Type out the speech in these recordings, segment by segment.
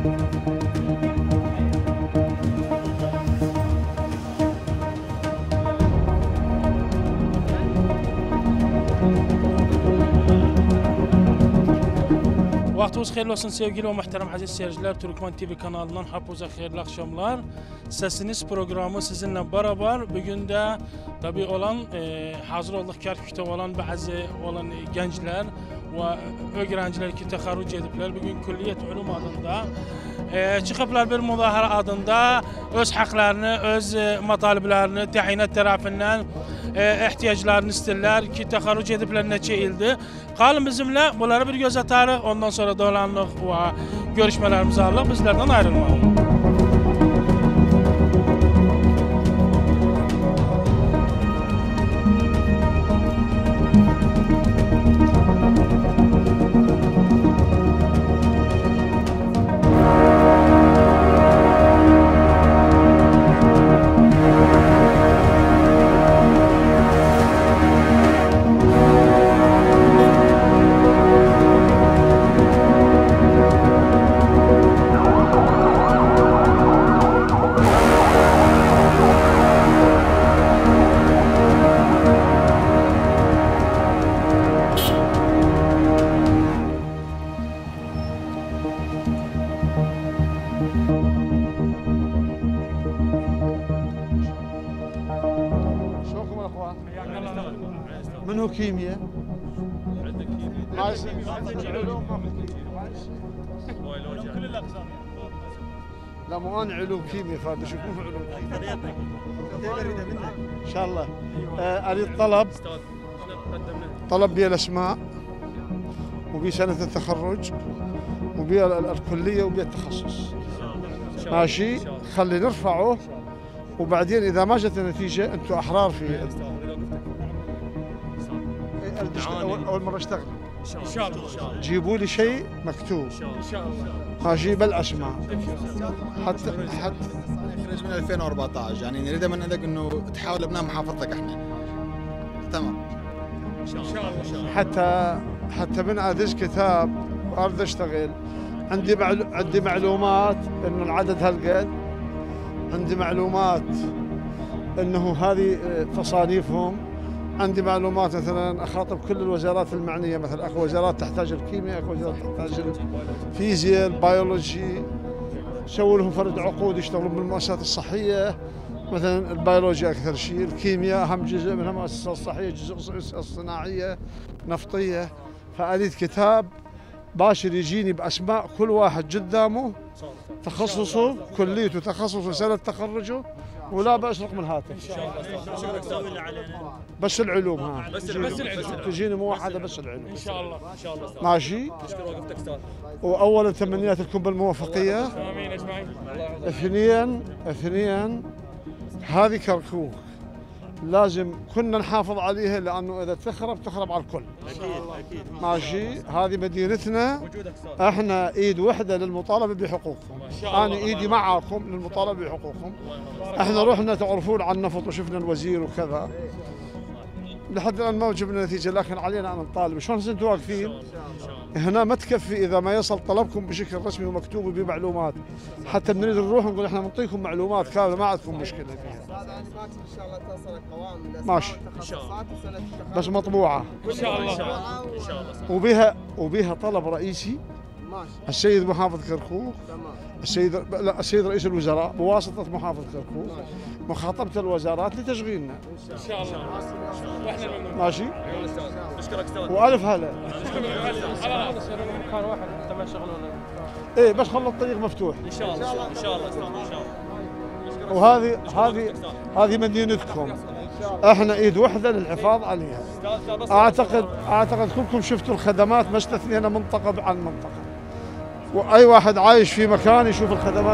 Vaxtınız xeyirli olsun sevgili ve muhterem aziz seyirciler. Türkmen TV kanalından hepinize hayırlı akşamlar. Sesiniz programı sizinle beraber. Bugün de tabi olan hazır olduk Kerkük'te olan bazı gençler ve öğrenciler ki teharruc edipler. Bugün Külliyet Ulum adında çıkıplar bir muzahara adında öz haklarını, öz mataliblerini tayinat tarafından ihtiyaçlarını isterler ki teharruc edipler neçe ildi. Kalın bizimle bunları bir göz atarız. Ondan sonra dolanlık ve görüşmelerimizi alalım. Bizlerden ayrılmayalım. منو كيمياء؟ عندك علوم كل الأقسام. لا مو انا علوم كيمياء فاضي شوف مو علوم كيمياء ان شاء الله. اريد طلب بي الاسماء وبي سنه التخرج وبي الكليه وبي التخصص ماشي. خلي نرفعه وبعدين اذا ما جت النتيجه انتم احرار في اول مره اشتغل إن شاء الله. جيبوا لي شيء مكتوب إن شاء الله. ماشي بالاسماء حتى خرج من 2014 يعني نريد من عندك انه تحاول ابناء محافظتك احنا تمام إن شاء الله. حتى من ادز كتاب واريد اشتغل. عندي معلومات انه العدد هالقد. عندي معلومات انه هذه تصانيفهم. عندي معلومات مثلا اخاطب كل الوزارات المعنيه، مثلا اكو وزارات تحتاج الكيمياء، اكو وزارات تحتاج الفيزياء، البيولوجي. سووا لهم فرد عقود يشتغلون بالمؤسسات الصحيه، مثلا البيولوجيا اكثر شيء، الكيمياء اهم جزء منها المؤسسات الصحيه، جزء الصناعيه، نفطيه. فاريد كتاب باشر يجيني باسماء كل واحد قدامه، تخصصه، كليته، تخصصه، سنه تخرجه، ولا بأس رقم الهاتف. إن شاء الله. بس العلوم ها. بس العلوم. تجيني موحده بس العلوم. إن شاء الله. إن شاء الله. ماشي. نشكر وقفتك استاذ. واولا تمنيات لكم بالموفقيه. آمين أجمعين. اثنين هذه كركوك لازم كنا نحافظ عليها، لانه اذا تخرب على الكل. اكيد ماشي. هذه مدينتنا، احنا ايد وحده للمطالبه بحقوقكم. انا ايدي معاكم للمطالبه بحقوقكم. احنا رحنا تعرفون عن النفط وشفنا الوزير وكذا، لحد الان ما جبنا نتيجه، لكن علينا ان نطالب. شلون انتم واقفين هنا ما تكفي اذا ما يصل طلبكم بشكل رسمي ومكتوب وبمعلومات. حتى بنريد نروح نقول احنا بنعطيكم معلومات كامله، ما عندكم مشكله فيها. ان شاء الله توصل قوائم ماشي. بس مطبوعه إن شاء الله. ان شاء الله. وبها طلب رئيسي. ماشي. السيد محافظ كركوك، تمام. السيد رئيس الوزراء بواسطه محافظ كركوك، مخاطبه الوزارات لتشغيلنا. إن شاء الله. وإحنا ماشي. اشكرك استاذ. والف هلا. هذا يصير مكان واحد تبع شغلنا. ايه بس خلوا الطريق مفتوح. ان شاء الله ان شاء الله استاذ ان شاء الله. وهذه مدينتكم، احنا ايد وحده للحفاظ عليها. اعتقد كلكم شفتوا الخدمات، ما استثنينا منطقه عن منطقه، واي واحد عايش في مكان يشوف الخدمات.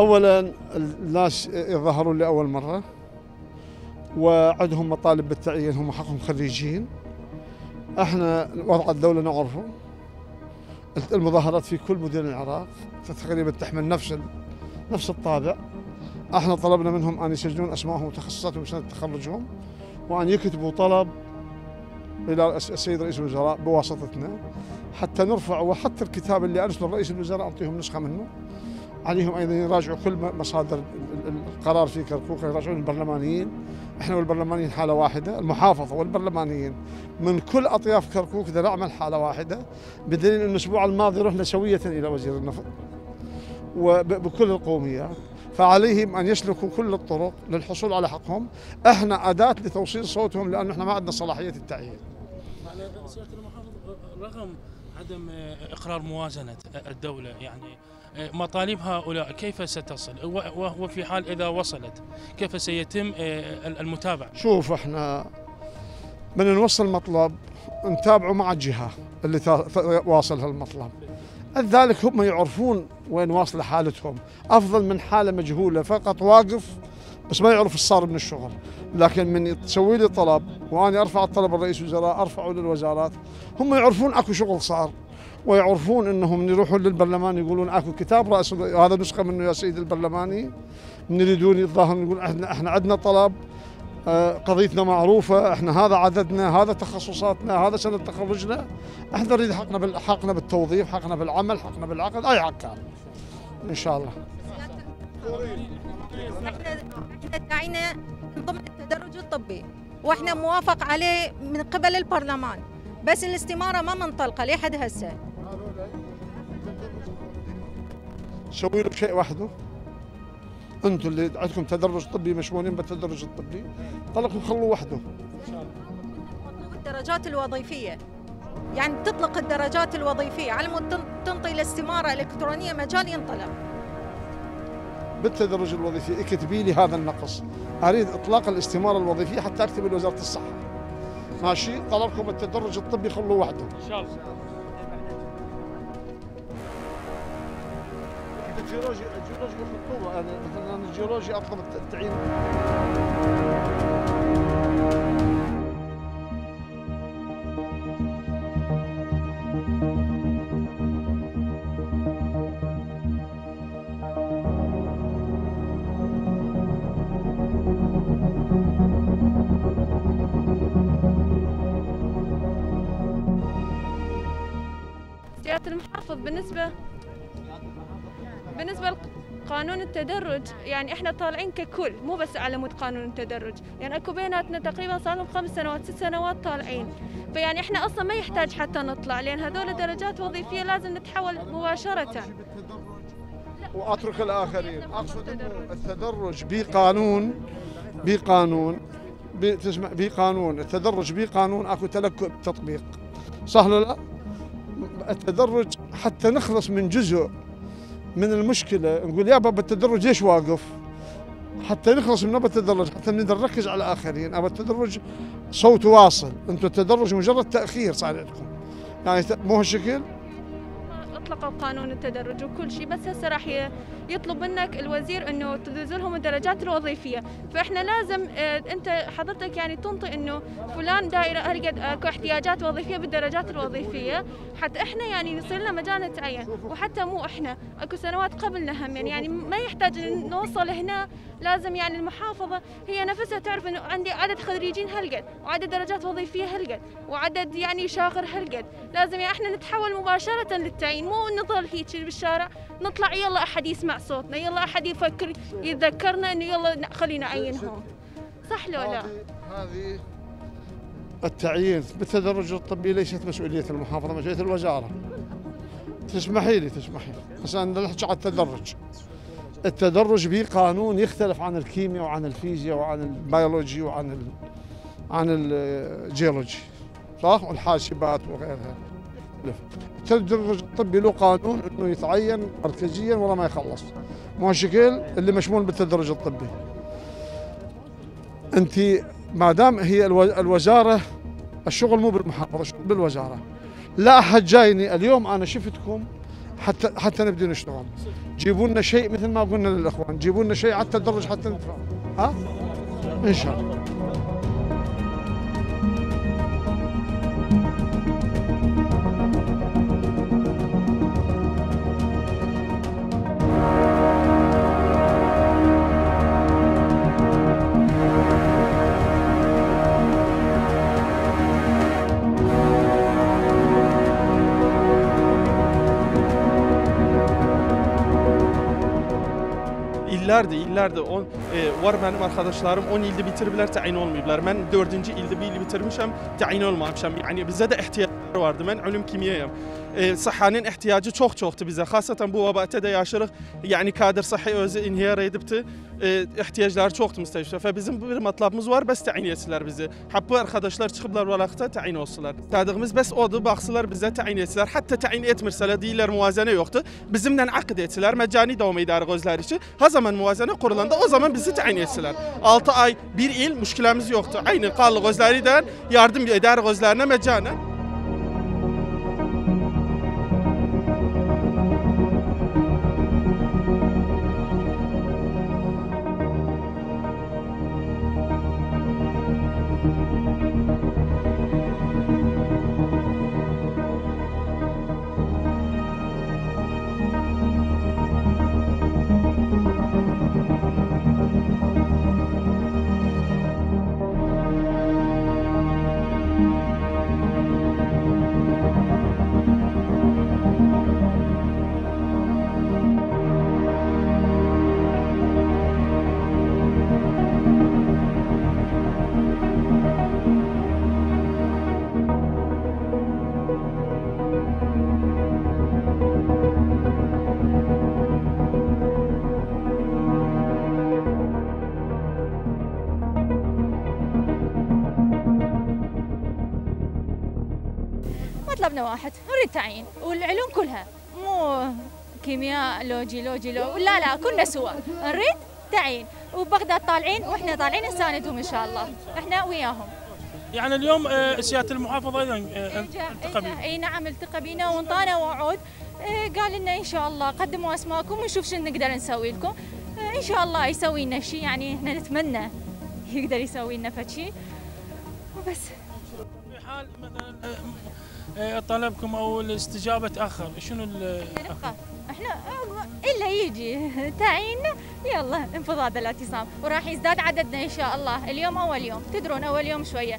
اولا الناس يظهرون لاول مره وعندهم مطالب بالتعيين، هم حقهم خريجين. احنا وضع الدوله نعرفه. المظاهرات في كل مدن العراق تقريبا تحمل نفس الطابع. احنا طلبنا منهم ان يسجلون اسمائهم وتخصصاتهم سنه تخرجهم، وان يكتبوا طلب الى السيد رئيس الوزراء بواسطتنا حتى نرفع، وحتى الكتاب اللي ارسله رئيس الوزراء اعطيهم نسخه منه. عليهم ايضا يراجعوا كل مصادر القرار في كركوك، يراجعون البرلمانيين. احنا والبرلمانيين حاله واحده، المحافظه والبرلمانيين من كل اطياف كركوك اذا نعمل حاله واحده، بدليل ان الاسبوع الماضي رحنا سويه الى وزير النفط وبكل القوميات. فعليهم ان يسلكوا كل الطرق للحصول على حقهم. احنا اداه لتوصيل صوتهم، لان احنا ما عندنا صلاحيه التعيين. على سياده المحافظ، رغم عدم اقرار موازنه الدوله، يعني مطالب هؤلاء كيف ستصل؟ وفي حال اذا وصلت كيف سيتم المتابعه؟ شوف، احنا من نوصل مطلب نتابعه مع الجهه اللي واصلها المطلب. ذلك هم يعرفون وين واصله حالتهم، افضل من حاله مجهوله فقط واقف بس ما يعرف ايش صار من الشغل. لكن من تسوي لي طلب وانا ارفع الطلب لرئيس الوزراء، ارفعه للوزارات، هم يعرفون اكو شغل صار، ويعرفون انهم يروحون للبرلمان يقولون اكو كتاب راس هذا نسخه منه يا سيدي البرلماني، يريدون الظاهر يقول احنا عندنا طلب، قضيتنا معروفه، احنا هذا عددنا، هذا تخصصاتنا، هذا سنه تخرجنا، احنا نريد حقنا بالتوظيف، حقنا بالعمل، حقنا بالعقد، اي حق كان ان شاء الله. احنا داعينا من ضمن التدرج الطبي، واحنا موافق عليه من قبل البرلمان، بس الاستماره ما منطلقه لحد هسه. سوي له شيء وحده. انتم اللي عندكم تدرج طبي مشغولين بالتدرج الطبي، طلقوا خلوه وحده. الدرجات الوظيفيه، يعني تطلق الدرجات الوظيفيه على مود تنطي الاستماره الالكترونيه مجال ينطلق. بالتدرج الوظيفي اكتبي لي هذا النقص، اريد اطلاق الاستماره الوظيفيه حتى اكتب لوزاره الصحه. ماشي، طلبكم التدرج الطبي خلوه وحده. ان شاء الله. الجيولوجي يخطوه، يعني مثلا الجيولوجي اطلب التعيين. سيادة المحافظ، بالنسبة لقانون التدرج، يعني احنا طالعين ككل، مو بس على مود قانون التدرج، يعني اكو بيناتنا تقريبا صار لهم 5 سنوات 6 سنوات طالعين، فيعني احنا اصلا ما يحتاج حتى نطلع، لان هذول درجات وظيفية لازم نتحول مباشرة. واترك الاخرين. اقصد انه التدرج بقانون التدرج بقانون اكو تلكؤ تطبيق، صح ولا لا؟ التدرج حتى نخلص من جزء من المشكله، نقول يا بابا التدرج ليش واقف؟ حتى نخلص من التدرج، حتى نقدر نركز على الاخرين. ابى التدرج صوت واصل، انتم التدرج مجرد تاخير صار عندكم، يعني مو هالشكل. اطلقوا قانون التدرج وكل شيء، بس هسه راح يطلب منك الوزير انه تنزلهم الدرجات الوظيفيه، فاحنا لازم انت حضرتك يعني تنطي انه فلان دائره هالقد اكو احتياجات وظيفيه بالدرجات الوظيفيه، حتى احنا يعني يصير لنا مجال نتعين، وحتى مو احنا اكو سنوات قبلنا هم يعني ما يحتاج نوصل هنا. لازم يعني المحافظه هي نفسها تعرف انه عندي عدد خريجين هالقد، وعدد درجات وظيفيه هالقد، وعدد يعني شاغر هالقد، لازم يعني احنا نتحول مباشره للتعيين، مو نظل هيك بالشارع نطلع يلا احد يسمع صوتنا، يلا احد يفكر يتذكرنا انه يلا خلينا نعينهم، صح لو لا؟ هذه التعيين بالتدرج الطبي ليست مسؤوليه المحافظه، مسؤوليه الوزاره. تسمحي لي بس انا نحكي على التدرج. التدرج بقانون يختلف عن الكيمياء وعن الفيزياء وعن البيولوجي وعن الجيولوجي، صح؟ والحاسبات وغيرها. التدرج الطبي له قانون انه يتعين مركزيا ولا ما يخلص، مو هالشكل اللي مشمول بالتدرج الطبي. انت ما دام هي الوزاره، الشغل مو بالمحافظه، الشغل بالوزاره. لا احد جايني اليوم، انا شفتكم حتى نبدي نشتغل. جيبوا لنا شيء مثل ما قلنا للاخوان، جيبوا لنا شيء على التدرج حتى ندفع. ها؟ ان شاء الله. İllərdir var mənim arkadaşlarım 10 ildə bitiriblər, təyin olmayıblar. Mən 4-cü ildə bir il bitirmişəm, təyin olmamışam. Yəni bizə də ehtiyacları vardı. Mən ölüm kimyayam. Səhhanın ehtiyacı çoxdur bizə. Xassatan bu vəbatədə yaşayırıq. Yəni kadr səhhi özü inhiyar edibdi. Ehtiyacları çoxdur müstəşfə. Və bizim bir matlabımız var, bəs təyin etsinlər bizi. Hətta arkadaşlar çıxıblar vəlaqta təyin olsunlar. Tədığımız bəs odur, baxsınlar bizə təyin etsinlər. Hətta təyin etmirsələr, deyirlər müvazənə yoxdur. Bizimlə aqd etsələr, məcani davam edərik özləri üçün. Ha zaman müvazənə qurulanda o zaman bizi təyin etsinlər. 6 ay, 1 il müşkiləmiz yoxdur. Aynı qallıq özlərindən yardım edərik özlərinə məcanən. مطلبنا واحد، نريد تعيين والعلوم كلها، مو كيمياء لو جيولوجي لو لا كلنا سوا، نريد تعيين وبغداد طالعين واحنا طالعين نساندهم ان شاء الله، احنا وياهم. يعني اليوم سياده المحافظ ايضا التقى بنا. اي نعم التقى بنا وانطانا وعود، قال لنا ان شاء الله قدموا اسماءكم ونشوف شنو نقدر نسوي لكم، ان شاء الله يسوي لنا شيء، يعني احنا نتمنى يقدر يسوي لنا فشي وبس. في حال مثلا طلبكم او الاستجابه تاخر شنو احنا الا يجي تعييننا يلا انفضاض الاعتصام وراح يزداد عددنا ان شاء الله. اليوم اول يوم تدرون اول يوم شويه.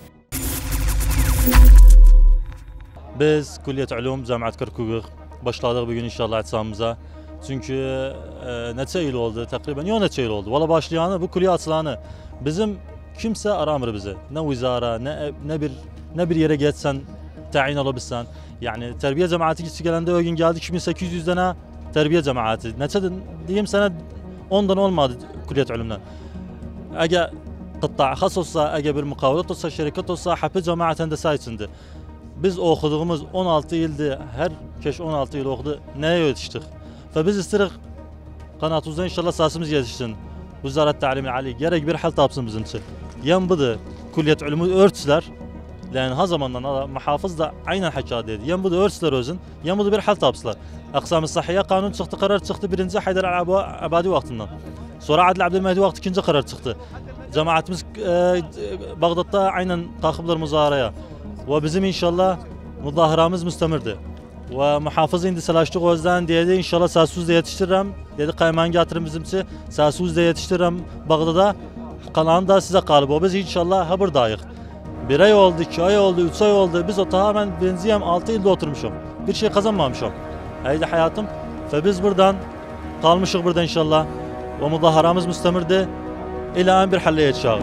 Biz Kulliyet Ulum Cəmiyyət Kırkuyuq başladıq bugün inşallah etisamımıza. Çünkü neçə il oldu təqribən, yox neçə il oldu. Valla başlayanı, bu kulliye açılanı bizim kimsə aramır bizi. Ne vizara, ne bir yere geçsen tayin olabilsen. Yani terbiye cemaati gələndə o gün geldi 2800 tane terbiye cemaati. Neçə diyeyim sana 10'dan olmadı Kulliyet Ulum'dan. Eğer qıtta xas olsa, eğer bir mukavelat olsa, şirket olsa, hepsi cemaat hendesa içindi. Biz okuduğumuz 16 yıldır, her keş 16 yıl okudu, neye yetiştik? Ve biz istirik kanatımızda inşallah sasımız yetişsin. Vüzaret Ta'lim-i Ali gerek bir hal tapsın bizim için. Yan budur, Kulliyet Ulum'u örtüsler. Yani ha zamandan muhafız da aynen hakaret dedi. Yan budur örtüsler özün, yan budur bir hal tapsılar. Aksam-ı Sahiye kanun çıktı, karar çıktı birinci Haydar Abadi vaktinden. Sonra Adil Abdülmehdi vakti ikinci karar çıktı. Cemaatimiz Bağdat'ta aynen takipler muzaraya. Ve bizim inşallah mudaharamız müstemirdi. Ve muhafız indi selaştık o yüzden dedi inşallah sasuz da yetiştiririm. Dedi kayman getirin bizimsi. Sasuz da yetiştiririm Bağdat'da. Kalan da size kalıp. O biz inşallah ha buradayıq. 1 ay oldu, 2 ay oldu, 3 ay oldu. Biz o tamamen benziyem 6 yılda oturmuşum. Bir şey kazanmamışım. Haydi hayatım. Ve biz buradan kalmışık burada inşallah. Ve mudaharamız müstemirdi. İlahen bir halle yetişağı.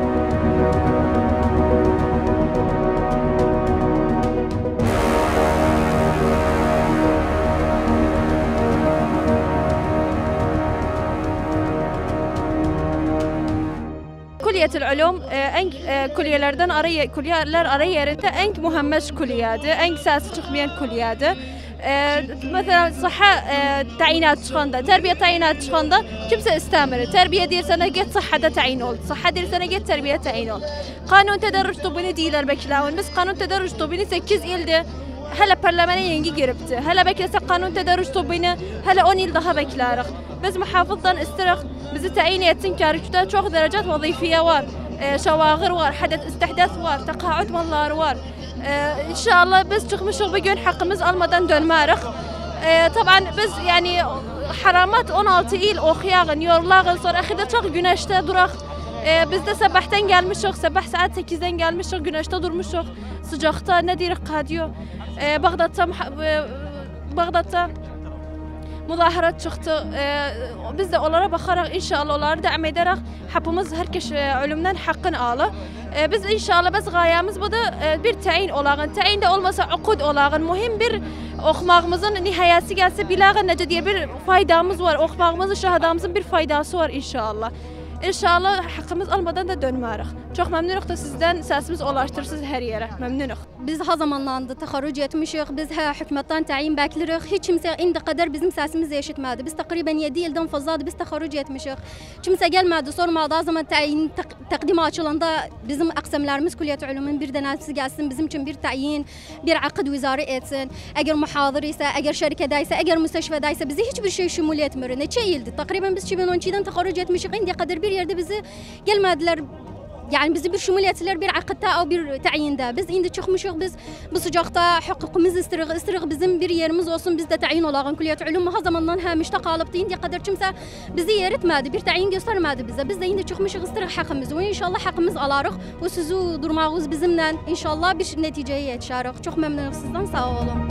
Kulliyet Ulum kulliyelerden kulliyeler arayarında en muhammed kulliyedir, en siyasi çıkmayan kulliyedir. Mesela صحة تعيينات çıkanda, terbiye تعيينات çıkanda kimse istemiyor. Terbiye diye sana git صحة tayin ol, صحة diye sana git terbiye tayin ol. Kanun tedarruç tubini diyorlar bekleyin. Biz kanun tedarruç tubini 8 ilde هلا برلمانية ينجي جربت هلا بكيس قانون تدرج طبينا هلا أوني لها بكلارخ بس محافظة استرخ بس تعيين يتم كارجتا شوخ درجات وظيفية وار شواغر وار حدث استحداث وار تقاعد مالار وار إن شاء الله بس تخ مشغ بيجون حق مز المدن دون مارخ طبعا بس يعني حرامات أونال تقيل أو خياغن يور لاغن صار أخذت شغ جناشتا درخ بس ده سبحتين قال مشغ 7 ساعات 8 قال مشغ جناشتا دور مشغ سجاختا ندير قاديو بغداد مظاهرة شخت بزد أولارا بخرج إن شاء الله أولار دعم درخ حبومز هركش علمنا حقا آله بس إن شاء الله بس غايامز بده بير تعيين أولاغن تعيين ده أول مسا عقود أولاغن مهم بير أخماغمزن نهاية جالسة بلاغن نجدي بير فايدة مزور أخماغمز شهادامزن بير فايدة صور إن شاء الله إن شاء الله حقمز المدن ده دون مارخ çok memnunuk da sizden sesimiz ulaştırsız her yere memnunuk. Biz ha zamanlarda taharruc etmişik, biz ha hükümetten tayin beklirik. Hiç kimse indi kadar bizim sesimizi eşitmedi. Biz takriben 7 yıldan fazladır biz taharruc etmişik. Kimse gelmedi, sormadı. O zaman tayin takdimi açılanda bizim aksamlarımız Kulliyet Ulumun bir denetçisi gelsin, bizim için bir tayin, bir akd vizarı etsin. Eğer muhadır ise, eğer şirketaysa, eğer müsteşfedaysa bizi hiçbir şey şumul etmiyor. Neçe yıldır? Takriben biz 2012'den taharruc etmişik. İndiye kadar bir yerde bizi gelmediler. Yani bizi bir şumul ettiler bir akıtta او bir tayinde. Biz indi çıkmışıq biz bu sıcakta hukukumuzu istirik bizim bir yerimiz olsun biz de tayin olağın Kulliyet Ulum ha zamandan hamişte kalıptı indiye kadar kimse bizi yeritmedi bir tayin göstermedi bize. Biz de indi çıkmışıq istirik hakkımızı ve inşallah hakkımız alarıq ve sizi durmağınız bizimle inşallah bir neticeye yetişarıq. Çok memnunum sizden sağ olun.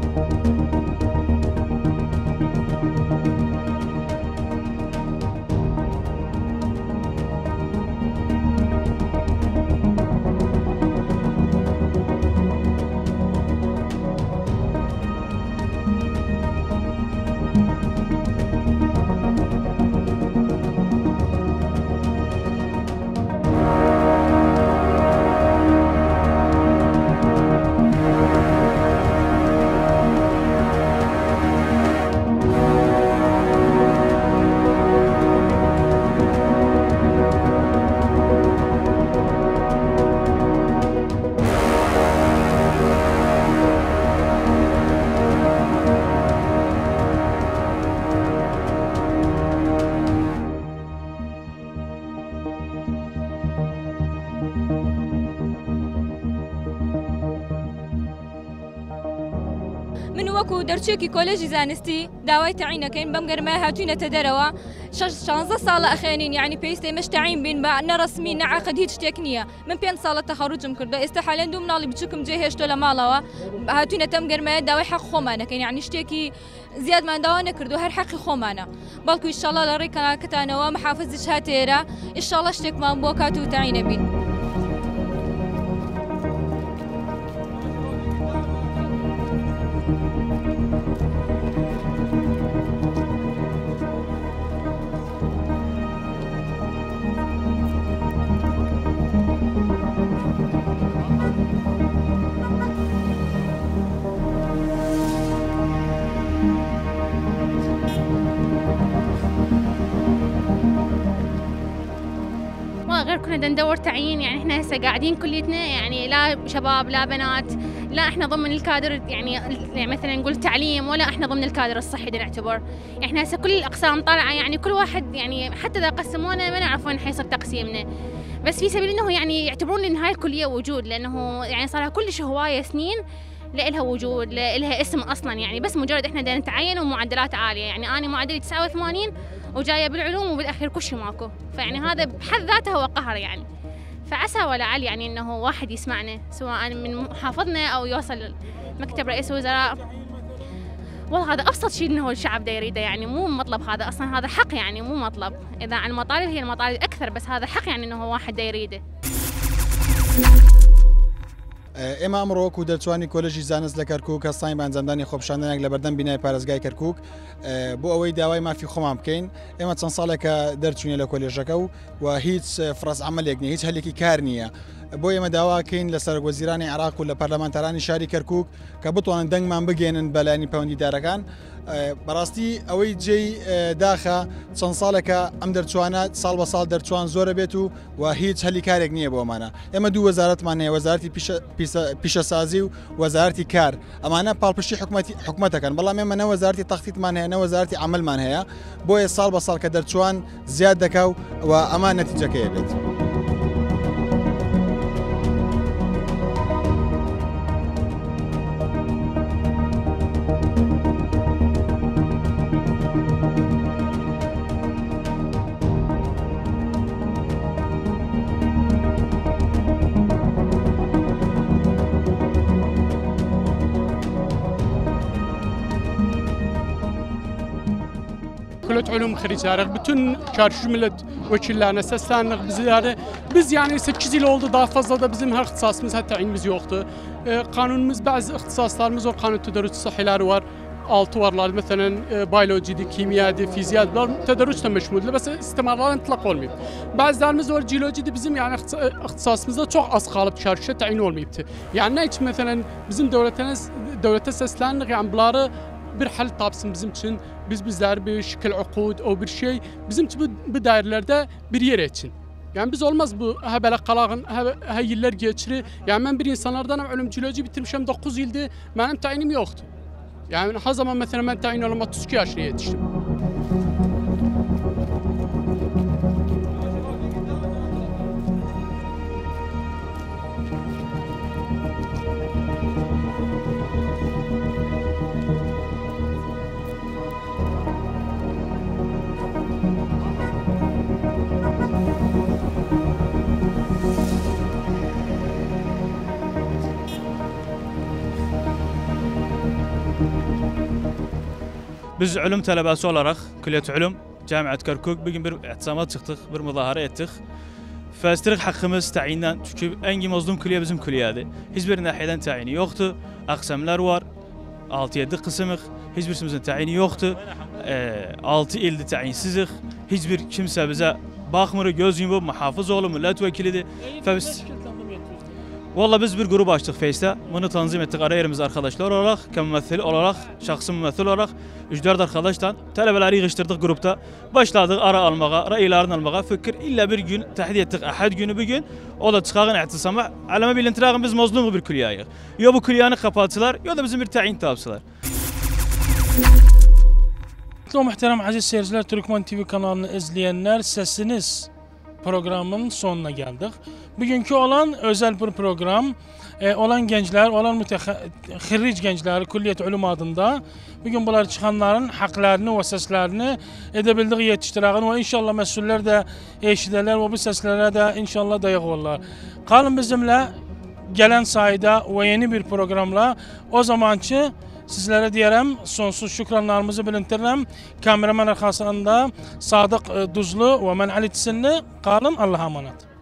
من وەکو دەرچێکی کۆلێژی زانستی داوای تەعینەکەین بەم گەرمای هاتوینەتە دەرەوە 16 ساڵە ئەخێنین یعنی پێویستە ئێمەش تەعین بین بە نەڕەسمی نەعاقد هیچ شتێک نییە من 5 ساڵە تەخەڕوجم کردو ئێستا حالێن دوو مناڵی بچووکم جێهێشتۆ لە ماڵەوە هاتوینەتە ئەم گەرمایە داوای حەق خۆمانەکەین یعنی شتێکی زیادمان داوا نەکردو هەر حەقی خۆمانە بەڵکو ئینشاڵڵا لە ڕێی کەناکەتانەوە محافزیش هاتێرە ئینشاڵڵا شتێکمان بۆ کات و تەعینە بین. غير كنا ندور تعيين يعني احنا هسه قاعدين كليتنا يعني لا شباب لا بنات لا احنا ضمن الكادر يعني مثلا نقول تعليم ولا احنا ضمن الكادر الصحي نعتبر احنا هسه كل الاقسام طالعه يعني كل واحد يعني حتى اذا قسمونا ما نعرف وين حيصير تقسيمنا بس في سبيل انه يعني يعتبرون ان هاي الكليه وجود لانه يعني صار لها كلش هوايه سنين لا لها وجود لا لها اسم اصلا يعني بس مجرد احنا بدنا نتعين ومعدلات عاليه يعني انا معدلي 89 وجايه بالعلوم وبالاخير كل شيء ماكو فيعني هذا بحد ذاته هو قهر يعني فعسى ولعل يعني انه واحد يسمعنا سواء من محافظنا او يوصل مكتب رئيس الوزراء والله هذا ابسط شيء انه الشعب دا يريده يعني مو مطلب هذا اصلا هذا حق يعني مو مطلب اذا عن المطالب هي المطالب اكثر بس هذا حق يعني انه واحد دا يريده. ئێمە ئەمڕۆ و دەرچوانی کۆلێژی زانست لە کەرکووک هەستانی بانجامدانی خۆپشاندنێک لە بەردەم بینای پارێزگای کەرکووک بۆ ئەوەی داوای مافی خۆمان بکەین ئێمە چەند ساڵێکە دەرچوونە لە کۆلێژەکە و هیچ فرەس عملێک نیە هیچ هەلێکی کار نییە بۆ ئێمە داواکەین لە سەرۆکوەزیرانی عێراق و لە پەرلەمانتارانی شاری کەرکووک کە بتوانن دەنگمان بگێنن بە لایەنی پەیوەندیدارەکان. بەڕاستی ئەوەی جێی داخە چەند ساڵێکە ئەم دەرچوانە ساڵ بە ساڵ دەرچوان زۆرە بێت و هیچ هەلی کارێک نییە بۆمانە. ئێمە دوو وەزارەتمان هەیە، وەزارەتی پیشەسازی و وەزارەتی کار، ئەمانە پاڵپشتی حکوومەتەکەن، بەڵام ئێمە نە وەزارەتی تەختیتمان هەیە نە وەزارەتی عەمەلمان هەیە، بۆیە ساڵ بە ساڵ کە دەرچوان زیاد دەکا و ئەمان نەتیجەکەیە بێت. كلية علوم خريج عراق bütün çarşı millet vekillerine seslendik bizlere. Biz yani 8 yıl oldu, daha fazla da bizim her ihtisasımız hatta ilmimiz yoktu. Kanunumuz bazı ihtisaslarımız o kanun tedarrüç sahileri var. 6 varlar mesela biyolojiydi, kimyaydı, fizyaydı. Tedarrüçle meşguldü. Mesela istimarlar intlak olmuyor. Bazılarımız var jeolojiydi, bizim yani ihtisasımızda çok az kalıp çarşıya tayin olmayıptı. Yani ne için mesela bizim devlete seslendik yani bunları bir hal tapsın bizim için. Bizler bir şekil ukud o bir şey bizim için bu dairelerde bir yer için. Yani biz olmaz bu ha böyle kalağın ha yıllar geçirir. Yani ben bir insanlardan ölüm jeoloji bitirmişim 9 yıldı. Benim tayinim yoktu. Yani her zaman mesela ben tayin olma 32 yaşına yetiştim. Biz علوم talebesi olarak Külliyet Ulum Camiat Kerkuk bugün bir ihtisamat çıktık, bir muzahara ettik. Festirik hakkımız tayinden çünkü en mazlum külliye bizim külliyeydi. Hiçbir nahiyeden tayini yoktu. Aksamlar var. 6-7 kısımlık. Hiçbirimizin tayini yoktu. 6 ilde tayinsizlik. Hiçbir kimse bize bakmıyor, göz yumup muhafız oğlu milletvekiliydi. Vallahi biz bir grup açtık Face'te. Bunu tanzim ettik ara yerimiz arkadaşlar olarak, mümethil olarak, şahsı mümethil olarak 3-4 arkadaştan talebeleri yığıştırdık grupta. Başladık ara almaya, raylarını almaya, fikir illa bir gün tahdid ettik. Ahad günü bir gün o da çıkağın ihtisama. Aleme bilintirağın biz mazlum bir külliyayı. Ya bu külliyanı kapattılar ya da bizim bir tayin tapsılar. Muhterem aziz seyirciler, Türkmen TV kanalını izleyenler, sesiniz programın sonuna geldik. Bugünkü olan özel bir program. Olan gençler, olan xirric gençler Külliyet Ulum adında bugün bunlar çıkanların haklarını ve seslerini edebildiği yetiştirağını ve inşallah mesuller de eşiderler ve bu seslere de inşallah dayak olurlar. Kalın bizimle gelen sayıda ve yeni bir programla o zamanki sizlere diyelim sonsuz şükranlarımızı bilintirim. Kameraman arkasında Sadık Duzlu ve ben Ali Tisinli. Kalın Allah'a emanet.